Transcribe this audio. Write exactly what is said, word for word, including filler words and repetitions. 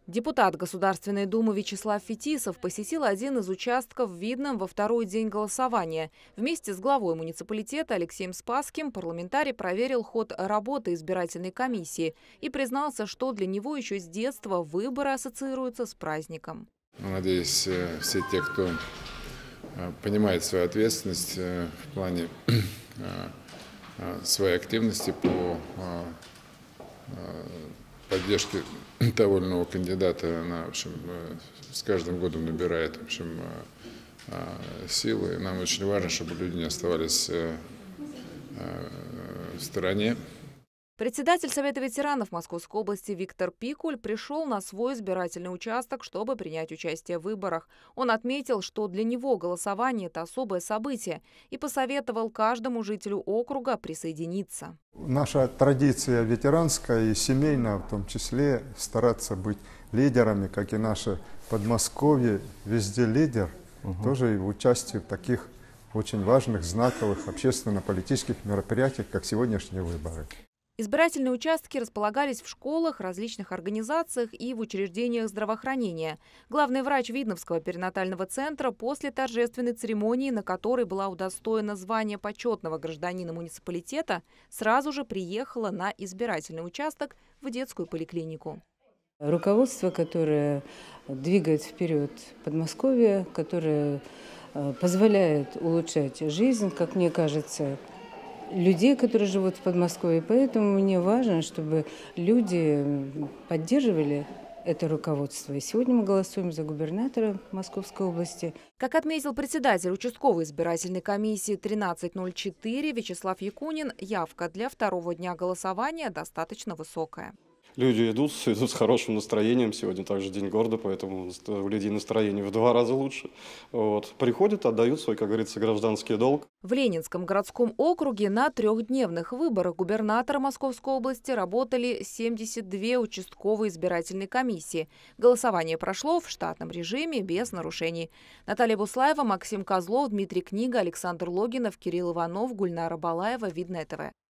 Депутат Государственной Думы Вячеслав Фетисов посетил один из участков в Видном во второй день голосования. Вместе с главой муниципалитета Алексеем Спасским парламентарий проверил ход работы избирательной комиссии и признался, что для него еще с детства выборы ассоциируются с праздником. Надеюсь, все те, кто понимает свою ответственность в плане своей активности по поддержке того или иного кандидата, она, в общем, с каждым годом набирает, в общем, силы. Нам очень важно, чтобы люди не оставались в стороне. Председатель Совета ветеранов Московской области Виктор Пикуль пришел на свой избирательный участок, чтобы принять участие в выборах. Он отметил, что для него голосование – это особое событие, и посоветовал каждому жителю округа присоединиться. Наша традиция ветеранская и семейная, в том числе, стараться быть лидерами, как и наше Подмосковье, везде лидер, угу. Тоже и в участии в таких очень важных, знаковых общественно-политических мероприятиях, как сегодняшние выборы. Избирательные участки располагались в школах, различных организациях и в учреждениях здравоохранения. Главный врач Видновского перинатального центра после торжественной церемонии, на которой была удостоена звания почетного гражданина муниципалитета, сразу же приехала на избирательный участок в детскую поликлинику. Руководство, которое двигает вперед Подмосковье, которое позволяет улучшать жизнь, как мне кажется, людей, которые живут в Подмосковье. Поэтому мне важно, чтобы люди поддерживали это руководство. И сегодня мы голосуем за губернатора Московской области. Как отметил председатель участковой избирательной комиссии тринадцать ноль четыре Вячеслав Якунин, явка для второго дня голосования достаточно высокая. Люди идут, идут с хорошим настроением. Сегодня также день города, поэтому у людей настроение в два раза лучше. Вот. Приходят, отдают свой, как говорится, гражданский долг. В Ленинском городском округе на трехдневных выборах губернатора Московской области работали семьдесят две участковые избирательные комиссии. Голосование прошло в штатном режиме без нарушений. Наталья Буслаева, Максим Козлов, Дмитрий Книга, Александр Логинов, Кирилл Иванов, Гульнара Балаева, Видное ТВ.